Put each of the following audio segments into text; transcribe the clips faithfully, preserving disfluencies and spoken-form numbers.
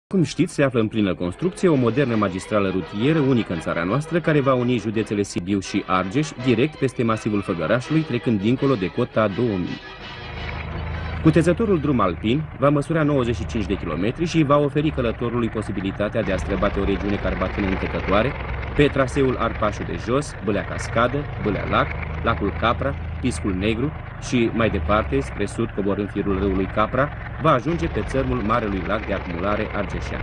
Cum știți, se află în plină construcție o modernă magistrală rutieră unică în țara noastră, care va uni județele Sibiu și Argeș direct peste masivul Făgărașului, trecând dincolo de cota două mii. Cutezătorul drum alpin va măsura nouăzeci și cinci de kilometri și va oferi călătorului posibilitatea de a străbate o regiune carpatină încătătoare pe traseul Arpașul de Jos, Bâlea Cascadă, Bâlea Lac, Lacul Capra, Piscul Negru și, mai departe, spre sud, coborând firul râului Capra, va ajunge pe țărmul Marelui Lac de acumulare argeșean.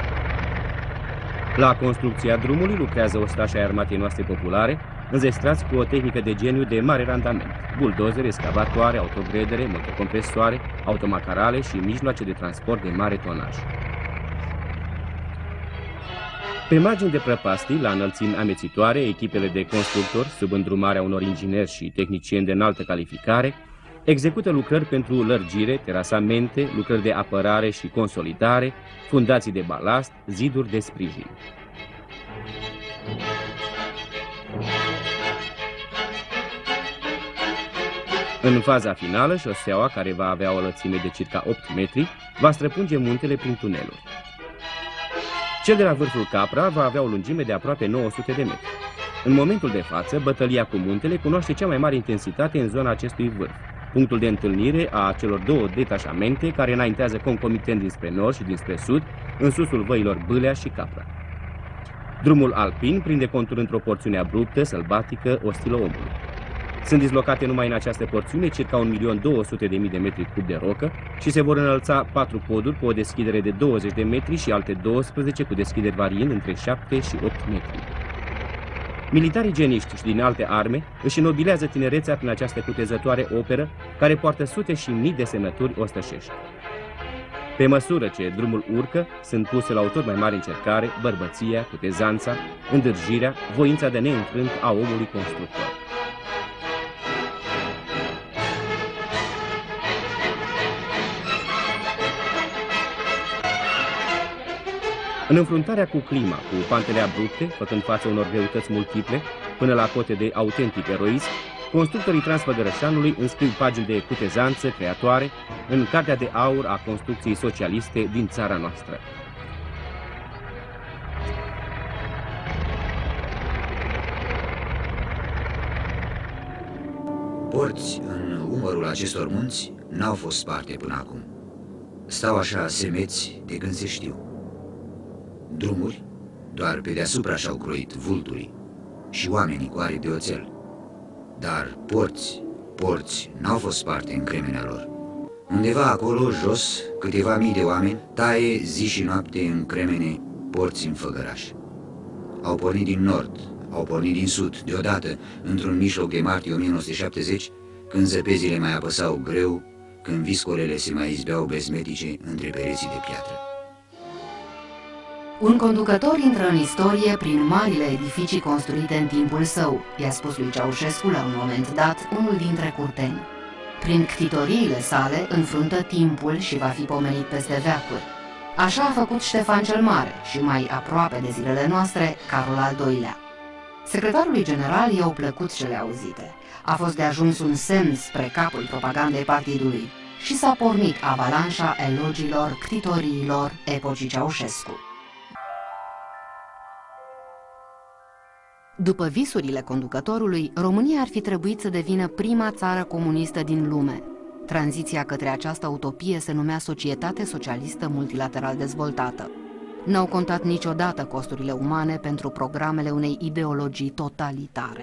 La construcția drumului lucrează ostași ai armatei noastre populare, înzestrați cu o tehnică de geniu de mare randament: buldozere, excavatoare, autogredere, motocompresoare, automacarale și mijloace de transport de mare tonaj. Pe margini de prăpastii, la înălțimi amețitoare, echipele de constructori, sub îndrumarea unor ingineri și tehnicieni de înaltă calificare, execută lucrări pentru lărgire, terasamente, lucrări de apărare și consolidare, fundații de balast, ziduri de sprijin. În faza finală, șoseaua, care va avea o lățime de circa opt metri, va străpunge muntele prin tuneluri. Cel de la vârful Capra va avea o lungime de aproape nouă sute de metri. În momentul de față, bătălia cu muntele cunoaște cea mai mare intensitate în zona acestui vârf, punctul de întâlnire a celor două detașamente care înaintează concomitent dinspre nord și dinspre sud, în susul văilor Bâlea și Capra. Drumul alpin prinde contur într-o porțiune abruptă, sălbatică, ostilă omului. Sunt dislocate numai în această porțiune circa un milion două sute de mii de metri cub de rocă și se vor înălța patru poduri cu o deschidere de douăzeci de metri și alte douăsprezece cu deschideri variind între șapte și opt metri. Militarii geniști și din alte arme își înnobilează tinerețea prin această cutezătoare operă care poartă sute și mii de semnături ostășești. Pe măsură ce drumul urcă, sunt puse la o tot mai mare încercare bărbăția, cutezanța, îndârjirea, voința de neînfrânt a omului constructor. În înfruntarea cu clima, cu pantele abrupte, făcând față unor greutăți multiple, până la cote de autentic eroism, constructorii Transfăgărășanului înscriu pagini de cutezanță creatoare în cartea de aur a construcției socialiste din țara noastră. Porți în umărul acestor munți n-au fost sparte până acum. Stau așa semeți de când se știu. Drumuri, doar pe deasupra și-au croit vulturii și oamenii cu aripi de oțel. Dar porți, porți, n-au fost sparte în cremenea lor. Undeva acolo, jos, câteva mii de oameni taie zi și noapte în cremene porți în Făgăraș. Au pornit din nord, au pornit din sud, deodată, într-un mijloc de martie o mie nouă sute șaptezeci, când zăpezile mai apăsau greu, când viscolele se mai izbeau bezmetice între pereții de piatră. Un conducător intră în istorie prin marile edificii construite în timpul său, i-a spus lui Ceaușescu la un moment dat unul dintre curteni. Prin ctitoriile sale înfruntă timpul și va fi pomenit peste veacuri. Așa a făcut Ștefan cel Mare și mai aproape de zilele noastre Carol al doilea. Secretarului general i-au plăcut cele auzite. A fost de ajuns un semn spre capul propagandei partidului și s-a pornit avalanșa elogiilor ctitoriilor epocii Ceaușescu. După visurile conducătorului, România ar fi trebuit să devină prima țară comunistă din lume. Tranziția către această utopie se numea Societate Socialistă Multilateral Dezvoltată. N-au contat niciodată costurile umane pentru programele unei ideologii totalitare.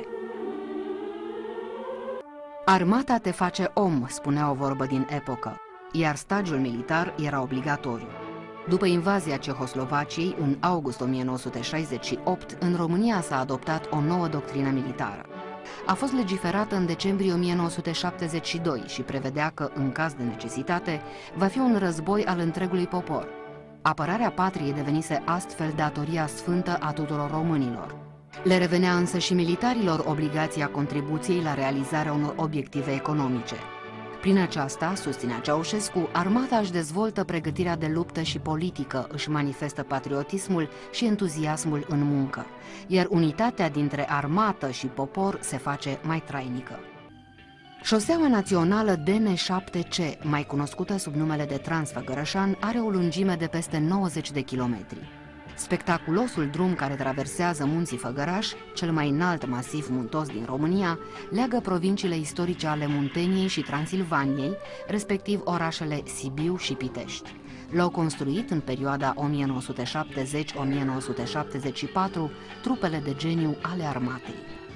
Armata te face om, spunea o vorbă din epocă, iar stagiul militar era obligatoriu. După invazia Cehoslovaciei, în august o mie nouă sute șaizeci și opt, în România s-a adoptat o nouă doctrină militară. A fost legiferată în decembrie o mie nouă sute șaptezeci și doi și prevedea că, în caz de necesitate, va fi un război al întregului popor. Apărarea patriei devenise astfel datoria sfântă a tuturor românilor. Le revenea însă și militarilor obligația contribuției la realizarea unor obiective economice. Prin aceasta, susținea Ceaușescu, armata își dezvoltă pregătirea de luptă și politică, își manifestă patriotismul și entuziasmul în muncă, iar unitatea dintre armată și popor se face mai trainică. Șoseaua națională D N șapte C, mai cunoscută sub numele de Transfăgărășan, are o lungime de peste nouăzeci de kilometri. Spectaculosul drum care traversează munții Făgăraș, cel mai înalt masiv muntos din România, leagă provinciile istorice ale Munteniei și Transilvaniei, respectiv orașele Sibiu și Pitești. L-au construit în perioada o mie nouă sute șaptezeci - o mie nouă sute șaptezeci și patru trupele de geniu ale armatei.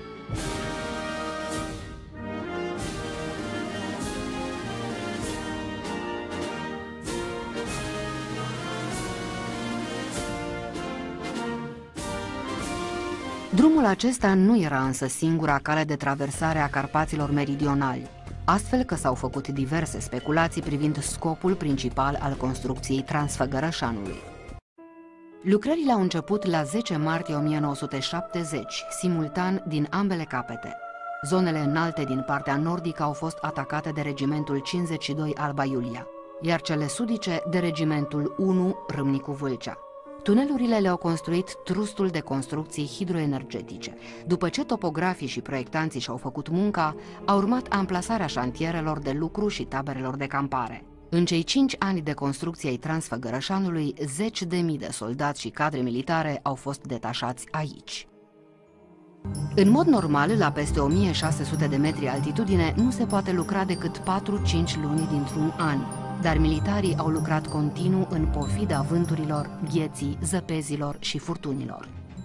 Drumul acesta nu era însă singura cale de traversare a Carpaților meridionali, astfel că s-au făcut diverse speculații privind scopul principal al construcției Transfăgărășanului. Lucrările au început la zece martie o mie nouă sute șaptezeci, simultan din ambele capete. Zonele înalte din partea nordică au fost atacate de regimentul cincizeci și doi Alba Iulia, iar cele sudice de regimentul unu Râmnicu Vâlcea. Tunelurile le-au construit Trustul de Construcții Hidroenergetice. După ce topografii și proiectanții și-au făcut munca, a urmat amplasarea șantierelor de lucru și taberelor de campare. În cei cinci ani de construcție ai Transfăgărășanului, zeci de mii de soldați și cadre militare au fost detașați aici. În mod normal, la peste o mie șase sute de metri altitudine, nu se poate lucra decât patru cinci luni dintr-un an. Dar militarii au lucrat continuu în pofida vânturilor, gheții, zăpezilor și furtunilor.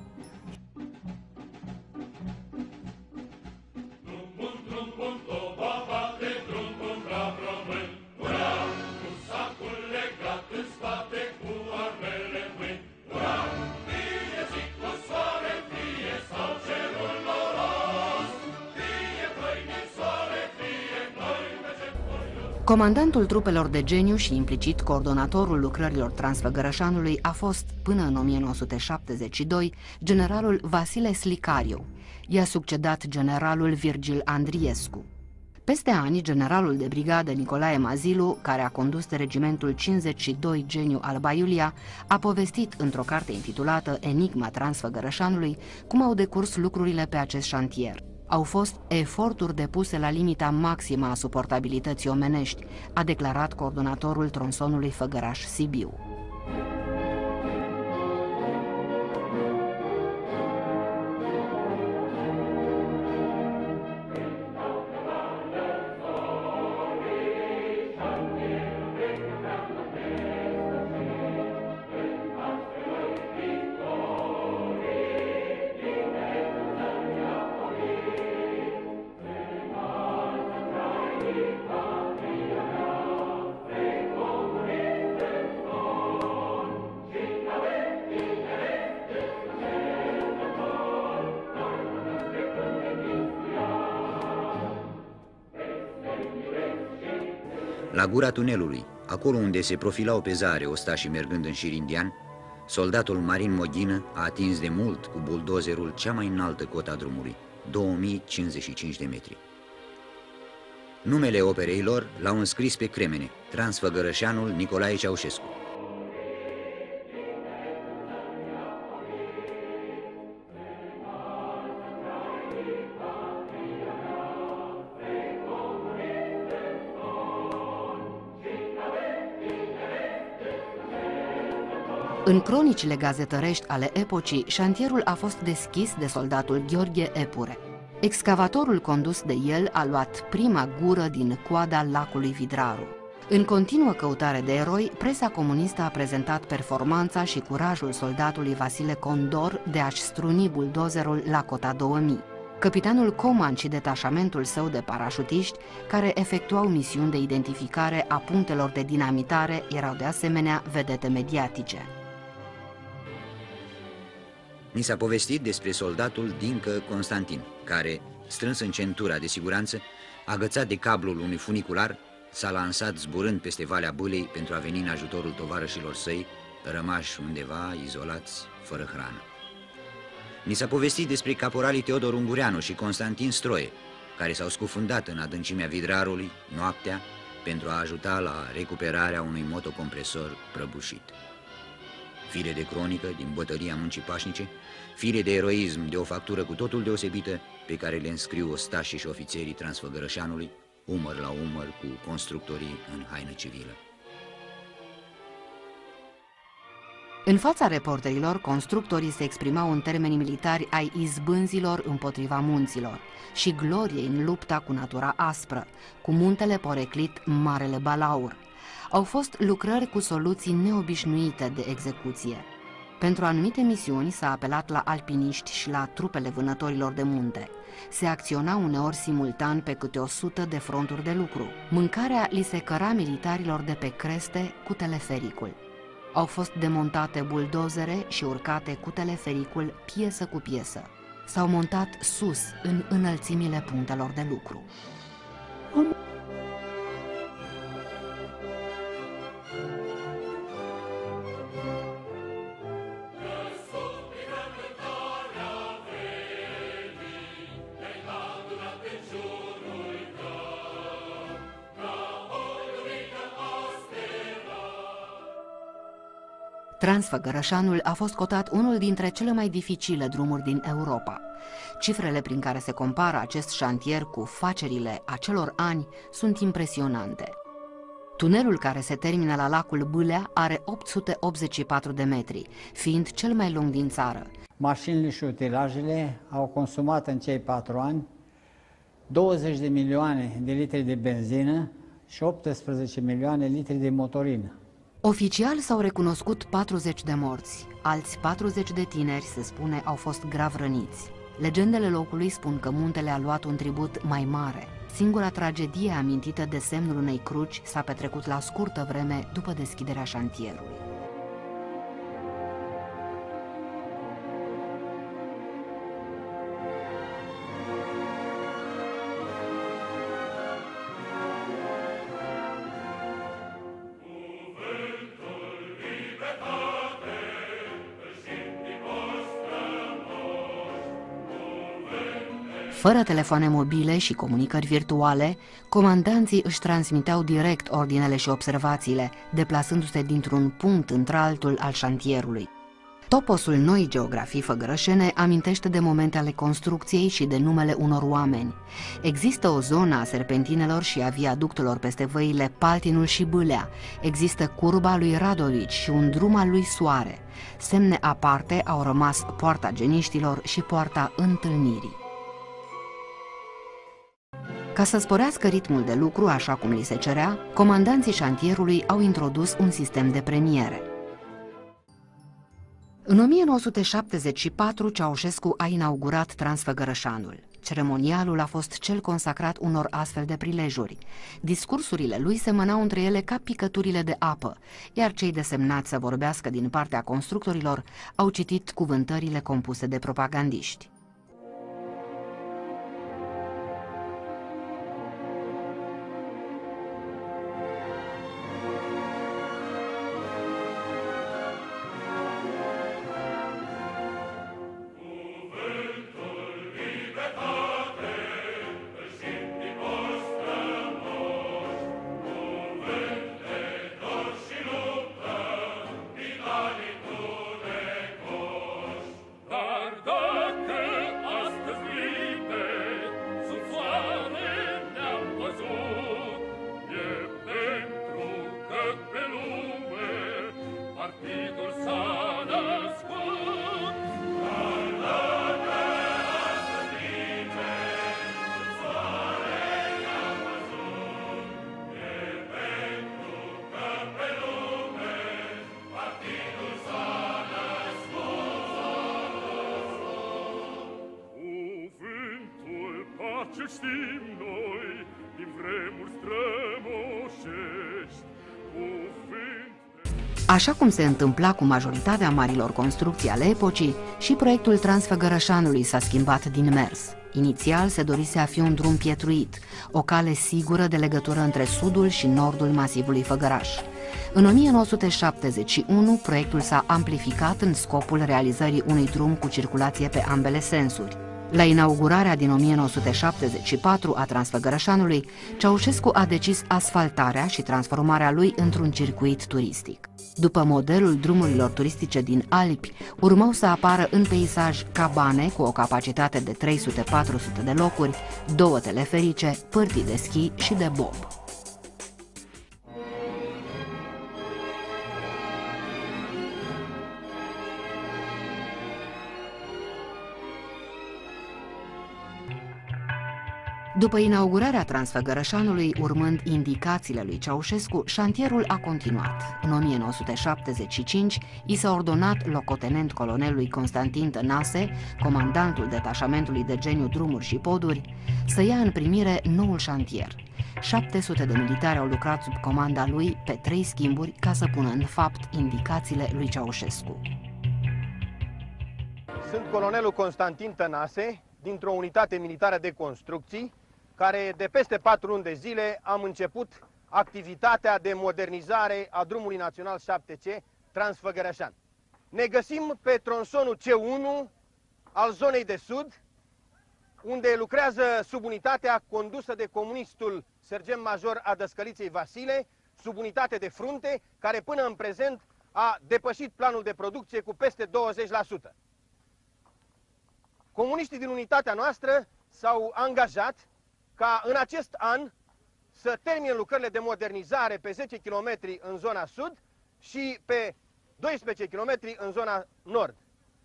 Comandantul trupelor de geniu și implicit coordonatorul lucrărilor Transfăgărășanului a fost, până în o mie nouă sute șaptezeci și doi, generalul Vasile Slicariu. I-a succedat generalul Virgil Andriescu. Peste ani, generalul de brigadă Nicolae Mazilu, care a condus regimentul cincizeci și doi Geniu Alba Iulia, a povestit într-o carte intitulată Enigma Transfăgărășanului cum au decurs lucrurile pe acest șantier. Au fost eforturi depuse la limita maximă a suportabilității omenești, a declarat coordonatorul tronsonului Făgăraș-Sibiu. La gura tunelului, acolo unde se profilau pe zare ostașii mergând în șir indian, soldatul Marin Moghină a atins de mult cu buldozerul cea mai înaltă cotă a drumului, două mii cincizeci și cinci de metri. Numele operei lor l-au înscris pe cremene, Transfăgărășanul Nicolae Ceaușescu. În cronicile gazetărești ale epocii, șantierul a fost deschis de soldatul Gheorghe Epure. Excavatorul condus de el a luat prima gură din coada lacului Vidraru. În continuă căutare de eroi, presa comunistă a prezentat performanța și curajul soldatului Vasile Condor de a-și struni buldozerul la cota două mii. Capitanul Coman și detașamentul său de parașutiști, care efectuau misiuni de identificare a punctelor de dinamitare, erau de asemenea vedete mediatice. Ni s-a povestit despre soldatul Dincă Constantin, care, strâns în centura de siguranță, agățat de cablul unui funicular, s-a lansat zburând peste Valea Bâlei pentru a veni în ajutorul tovarășilor săi, rămași undeva, izolați, fără hrană. Ni s-a povestit despre caporalii Teodor Ungureanu și Constantin Stroie, care s-au scufundat în adâncimea Vidrarului, noaptea, pentru a ajuta la recuperarea unui motocompresor prăbușit. Fire de cronică din bătălia muncii pașnice, fire de eroism de o factură cu totul deosebită pe care le înscriu ostașii și ofițerii Transfăgărășanului, umăr la umăr cu constructorii în haină civilă. În fața reporterilor, constructorii se exprimau în termeni militari ai izbânzilor împotriva munților și gloriei în lupta cu natura aspră, cu muntele poreclit Marele Balaur. Au fost lucrări cu soluții neobișnuite de execuție. Pentru anumite misiuni s-a apelat la alpiniști și la trupele vânătorilor de munte. Se acționa uneori simultan pe câte o sută de fronturi de lucru. Mâncarea li se căra militarilor de pe creste cu telefericul. Au fost demontate buldozere și urcate cu telefericul piesă cu piesă. S-au montat sus, în înălțimile punctelor de lucru. Transfăgărășanul a fost cotat unul dintre cele mai dificile drumuri din Europa. Cifrele prin care se compară acest șantier cu facerile acelor ani sunt impresionante. Tunelul care se termină la lacul Bâlea are opt sute optzeci și patru de metri, fiind cel mai lung din țară. Mașinile și utilajele au consumat în cei patru ani douăzeci de milioane de litri de benzină și optsprezece milioane de litri de motorină. Oficial s-au recunoscut patruzeci de morți, alți patruzeci de tineri, se spune, au fost grav răniți. Legendele locului spun că muntele a luat un tribut mai mare. Singura tragedie amintită de semnul unei cruci s-a petrecut la scurtă vreme după deschiderea șantierului. Fără telefoane mobile și comunicări virtuale, comandanții își transmiteau direct ordinele și observațiile, deplasându-se dintr-un punct într-altul al șantierului. Toposul Noii Geografii Făgărășene amintește de momente ale construcției și de numele unor oameni. Există o zonă a serpentinelor și a viaductelor peste văile Paltinul și Bâlea. Există curba lui Radovici și un drum al lui Soare. Semne aparte au rămas poarta Geniștilor și poarta Întâlnirii. Ca să sporească ritmul de lucru așa cum li se cerea, comandanții șantierului au introdus un sistem de premiere. În o mie nouă sute șaptezeci și patru, Ceaușescu a inaugurat Transfăgărășanul. Ceremonialul a fost cel consacrat unor astfel de prilejuri. Discursurile lui semănau între ele ca picăturile de apă, iar cei desemnați să vorbească din partea constructorilor au citit cuvântările compuse de propagandiști. Ce știm noi din vremuri strămoșești, cuvânt... Așa cum se întâmpla cu majoritatea marilor construcții ale epocii, și proiectul Transfăgărășanului s-a schimbat din mers. Inițial se dorise a fi un drum pietruit, o cale sigură de legătură între sudul și nordul masivului Făgăraș. În o mie nouă sute șaptezeci și unu, proiectul s-a amplificat în scopul realizării unui drum cu circulație pe ambele sensuri. La inaugurarea din o mie nouă sute șaptezeci și patru a Transfăgărășanului, Ceaușescu a decis asfaltarea și transformarea lui într-un circuit turistic. După modelul drumurilor turistice din Alpi, urmau să apară în peisaj cabane cu o capacitate de trei sute - patru sute de locuri, două teleferice, pârtii de schi și de bob. După inaugurarea Transfăgărășanului, urmând indicațiile lui Ceaușescu, șantierul a continuat. În o mie nouă sute șaptezeci și cinci, i s-a ordonat locotenent colonelului Constantin Tănase, comandantul detașamentului de geniu drumuri și poduri, să ia în primire noul șantier. șapte sute de militari au lucrat sub comanda lui pe trei schimburi ca să pună în fapt indicațiile lui Ceaușescu. Sunt colonelul Constantin Tănase, dintr-o unitate militară de construcții, care de peste patru luni de zile am început activitatea de modernizare a drumului național șapte C Transfăgărășan. Ne găsim pe tronsonul C unu al zonei de sud, unde lucrează subunitatea condusă de comunistul sergent major a Dăscăliței Vasile, subunitate de frunte, care până în prezent a depășit planul de producție cu peste douăzeci la sută. Comuniștii din unitatea noastră s-au angajat ca în acest an să termine lucrările de modernizare pe zece kilometri în zona sud și pe doisprezece kilometri în zona nord.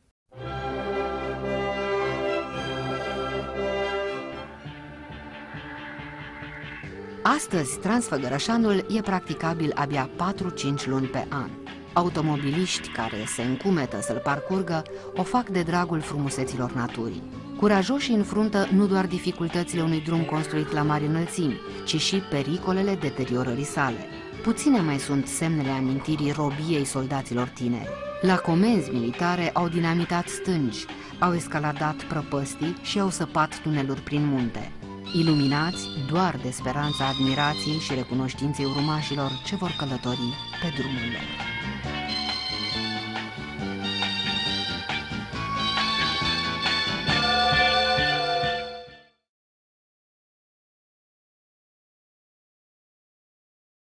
Astăzi, Transfăgărășanul e practicabil abia patru - cinci luni pe an. Automobiliști care se încumetă să-l parcurgă o fac de dragul frumuseților naturii. Curajoșii înfruntă nu doar dificultățile unui drum construit la mari înălțimi, ci și pericolele deteriorării sale. Puține mai sunt semnele amintirii robiei soldaților tineri. La comenzi militare au dinamitat stângi, au escaladat prăpăstii și au săpat tuneluri prin munte, iluminați doar de speranța admirației și recunoștinței urmașilor ce vor călători pe drumul lor.